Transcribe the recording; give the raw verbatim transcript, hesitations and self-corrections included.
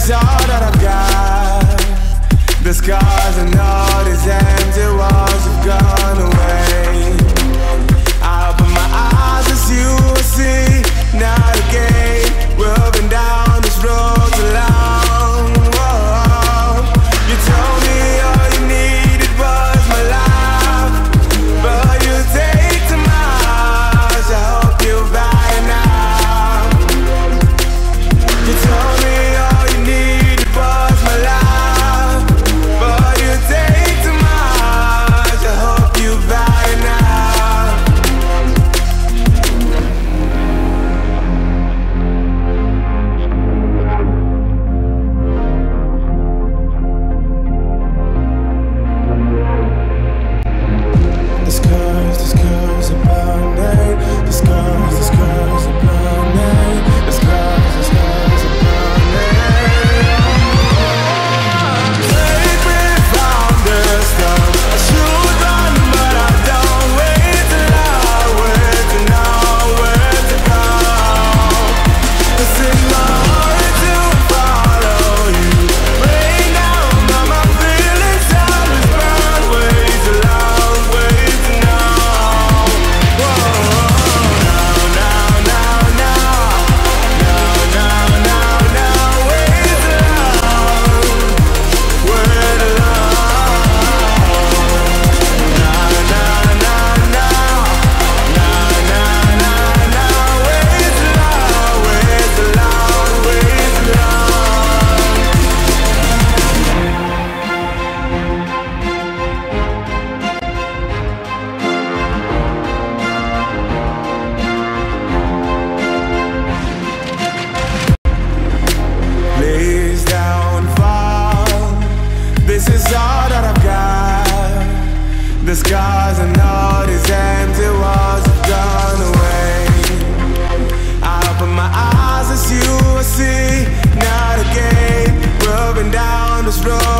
is all that I've got. The scars and all these empty walls have gone away. I open my eyes as you will see. Now again, we're moving down this road alone. Whoa. You told me all you needed was my life, but you take too much. I hope you're right now. You told me all you needed was my life, but you take too much. I hope you're right now. The scars, the scars are burning. The scars, the scars are burning. The scars, the scars are burning. Take me from the start. I should run, but I don't. Wait till I wait to know where to go. It's in my heart to follow you. Right now, mama, I'm feeling time is burn. Way too long, way to know. Whoa, now, now, now, now, now, now, now, now, way too long, way too long. Now, now, now, now, now, now, now, now, way too long, way too long, way too long. Please don't fall. This is all that I've got. The scars and all these empty walls have gone away. I open my eyes as you will see. Not again, moving down this road